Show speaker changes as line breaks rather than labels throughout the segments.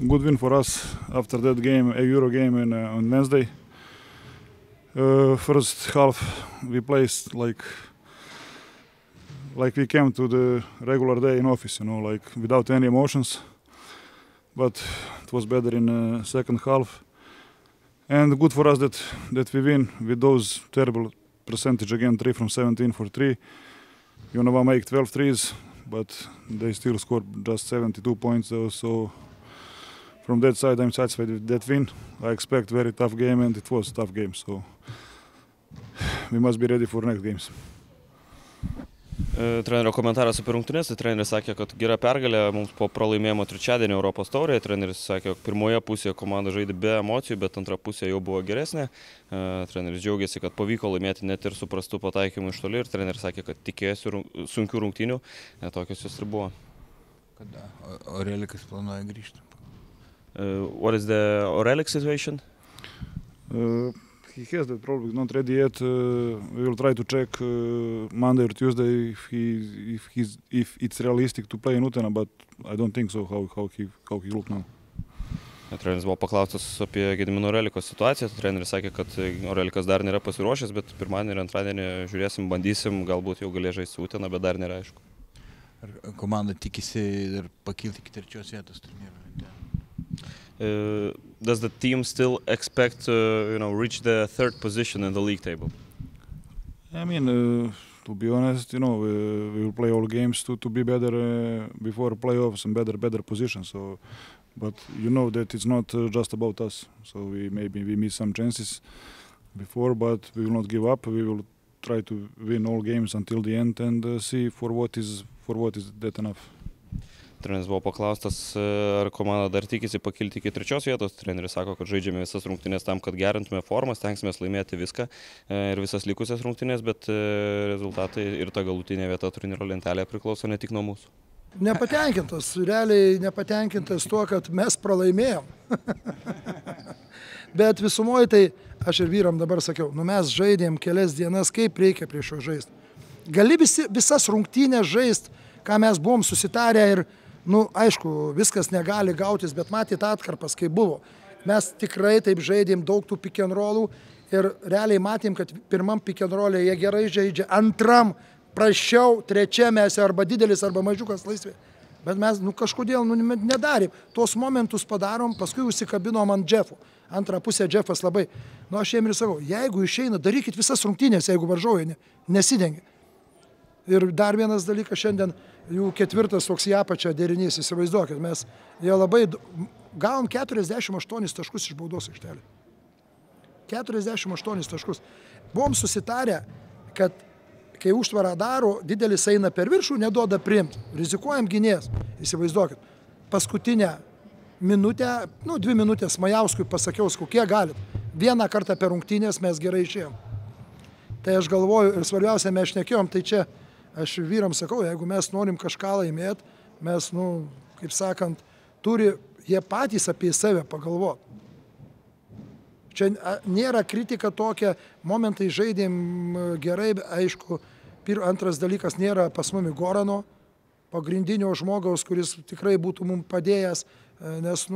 good win for us after that game, a Euro game on Wednesday. First half we played like we came to the regular day in office, like without any emotions. But it was better in second half. And good for us that we win with those terrible percentage again, 3 from 17 for 3. Jonava make 12 threes, but they still scored just 72 points. So from that side, I'm satisfied with that win. I expect very tough game, and it was a tough game. So we must be ready for next games.
Trenerio komentaras apie rungtynes. Treneris sakė, kad gera pergalė mums po pralaimėjimo trečiadienį Europos taurėje. Treneris sakė, jog pirmoje pusėje komanda žaidė be emocijų, bet antra pusė jau buvo geresnė. Treneris džiaugiasi, kad pavyko laimėti net ir su prastu pataikymu iš toli. Ir treneris sakė, kad tikėjosi sunkių rungtynių. Tokios jos ir buvo.
Kada Orelikas planuoja grįžti?
What is the Orelik situation?
He has that probably not ready yet. We will try to check Monday or Tuesday if it's realistic to play in Utena, but I don't think so. How he look now.
Treneris buvo paklaustas apie Gedimino Oreliko situaciją. Treneris sakė, kad Orelikas dar nėra pasiruošęs, bet pirmadienį ir antradienį žiūrėsim, bandysim, galbūt jau galės žaisti Utena, bet dar nėra aišku.
Ar komanda tikisi ir pakilti iki 3 vietos turnyro?
Does the team still expect to reach the 3rd position in the league table?
I mean, to be honest, we will play all games to be better before playoffs and better positions. So, but you know that it's not just about us. So we miss some chances before, but we will not give up. We will try to win all games until the end and see for what is that enough.
Treneris buvo paklaustas, ar komanda dar tikisi pakilti iki 3 vietos. Treneris sako, kad žaidžiame visas rungtynės tam, kad gerintume formą, stengsimės laimėti viską ir visas likusias rungtynės, bet rezultatai ir ta galutinė vieta turnyro lentelėje priklauso ne tik nuo mūsų.
Nepatenkintas, realiai nepatenkintas tuo, kad mes pralaimėjom. Bet visumoje tai, aš ir vyram dabar sakiau, mes žaidėm kelias dienas, kaip reikia prieš jo žaisti. Gali visas rungtynės žaisti, ką mes buvom susitarę ir aišku, viskas negali gautis, bet matėt atkarpas, kaip buvo. Mes tikrai taip žaidėm daug tų pick and rollų ir realiai matėm, kad pirmam pick and roll'e jie gerai žaidžia, antram prašiau, trečiam mes arba didelis, arba mažiukas laisvė. Bet mes kažkodėl nedarėm. Tuos momentus padarom, paskui užsikabinom ant Jeffo. Antrą pusę Jeffas labai. Aš jiem ir sakau, jeigu išeina, darykit visas rungtynės, jeigu varžovai nesidengia. Ir dar vienas dalykas, šiandien jų 4 toks į apačią derinys, įsivaizduokit, jie labai gavom 48 taškus iš baudos aikštelė. 48 taškus. Buvom susitarę, kad kai užtvarą daro, didelis eina per viršų, neduoda priimti. Rizikuojam gynėjas, įsivaizduokit. Paskutinę minutę, 2 minutės Majauskui pasakiau, kokie galit. Vieną kartą per rungtynės mes gerai išėjom. Tai aš galvoju, ir svarbiausia, mes šnekėjom, tai čia aš vyram sakau, jeigu mes norim kažką laimėti, mes, kaip sakant, turi jie patys apie save pagalvoti. Čia nėra kritika tokia, momentai žaidėm gerai, aišku, antras dalykas nėra pas mumi Gorano, pagrindinio žmogaus, kuris tikrai būtų mums padėjęs, nes,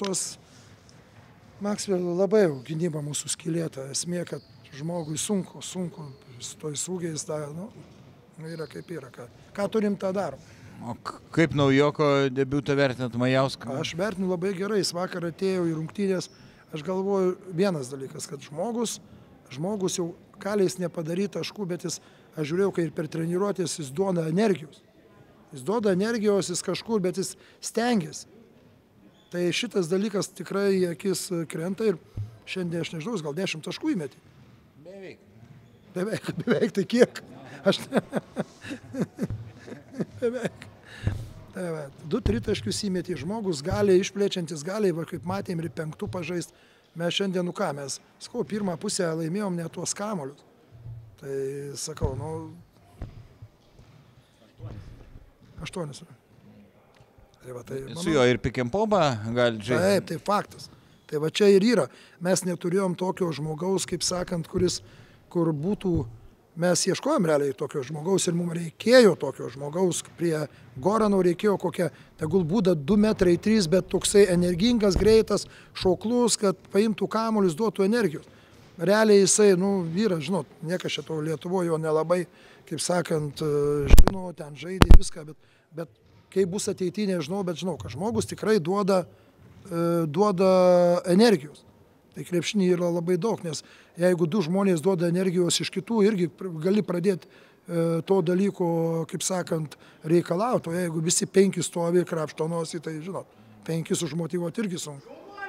Maxwell labai gynyba mūsų skylėta, esmė, kad žmogui sunku, su toj sūgiais, yra kaip yra. Ką turim, tą darom.
O kaip naujoko debiutą vertinat Majauską?
Aš vertinu labai gerai, jis vakar atėjo į rungtynės. Aš galvoju vienas dalykas, kad žmogus jau kaliais nepadaryti taškų, bet aš žiūrėjau, kai ir per treniruotės jis duoda energijos. Jis duoda energijos, jis kažkur, bet jis stengiasi. Tai šitas dalykas tikrai į akis krenta ir šiandien, aš nežinau, gal 10 taškų įmetė. Beveik, tai kiek? Beveik. 2-3 taškius įmetė, žmogus gali, išplečiantis gali, kaip matėm, ir 5 pažaist. Mes šiandien, mes, pirmą pusę laimėjom ne tuos kamolius. Tai, sakau, 8.
Su jo ir pick and popą gali žaisti?
Taip, tai faktas. Tai va čia ir yra. Mes neturėjom tokio žmogaus, kaip sakant, kur būtų mes ieškojom realiai tokio žmogaus ir mums reikėjo tokio žmogaus, prie Gorano reikėjo kokią, tegul būda 2 metrai 3, bet toksai energingas, greitas, šauklus, kad paimtų kamuolius, duotų energijos. Realiai jisai, vyras, žinot, niekas šito Lietuvoje jo nelabai, kaip sakant, žino, ten žaidė viską, bet kaip bus ateityje, nežinau, bet žinau, kad žmogus tikrai duoda energijos. Tai krepšinį yra labai daug, nes jeigu 2 žmonės duoda energijos iš kitų, irgi gali pradėti to dalyko, kaip sakant, reikalauti, o jeigu visi 5 stovi krapšto nosį, tai žinot, 5 užmotyvuoti irgi sunku.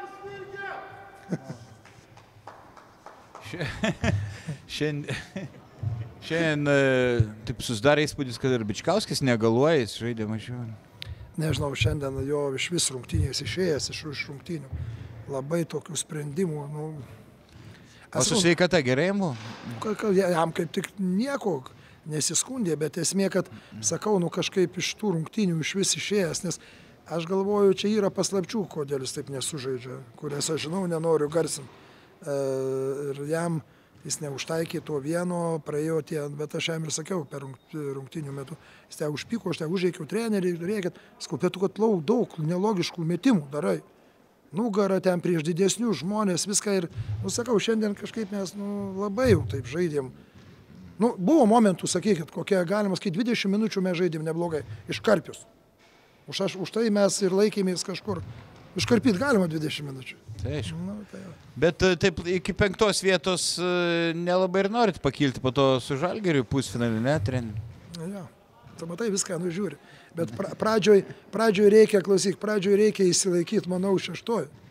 Šiandien taip susidarė įspūdis, kad ir Bičkauskis negaluoja, jis žaidė mažiau.
Nežinau, šiandien jo iš vis rungtynės išėjęs iš rungtynių. Labai tokių sprendimų.
O su sveikata gerai buvo?
Jam kaip tik nieko nesiskundė, bet esmė, kad sakau, kažkaip iš tų rungtynių iš vis išėjęs, nes aš galvoju, čia yra paslapčių, kodėl jis taip nesužaidžia, kurias aš žinau, nenoriu garsinti. Ir jam jis neužtaikė to vieno, praėjo tie, bet aš jam ir sakiau per rungtynių metu, jis te užpyko, aš te užreikiau trenerių, reikia, skupėtų, kad daug nelogiškų metimų darai. Nugarą ten prieš didesnius žmonės, viską ir, sakau, šiandien kažkaip mes labai jau taip žaidėm. Buvo momentų, sakykit, kokie galima sakyti, 20 minučių mes žaidėm neblogai, iškarpius. Už tai mes ir laikėmės kažkur. Iškarpyti galima 20 minučių.
Tai aišku. Bet taip iki 5 vietos nelabai ir norit pakilti po to su Žalgiriu pusfinalį, ne, treneri?
Ja, tu matai viską nužiūri. Bet pradžioj reikia, klausyk, pradžioj reikia įsilaikyti, manau, 6.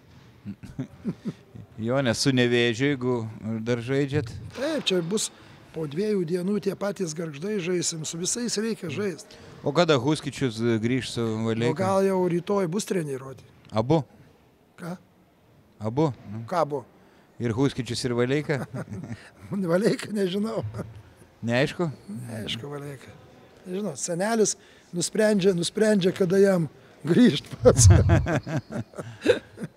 Jo, nes su Nevėžiu, jeigu dar žaidžiat.
Taip, čia bus po 2 dienų tie patys Gargždai žaisim, su visais reikia žaisti.
O kada Huskičius grįž su Valeika?
O gal jau rytoj bus treniruoti?
Abu?
Ką?
Abu?
Ką abu?
Ir Huskičius, ir Valeika?
Valeika nežinau.
Neaišku?
Neaišku, Valeika. Nežinau, senelis nusprendžia, kada jam grįžt pats.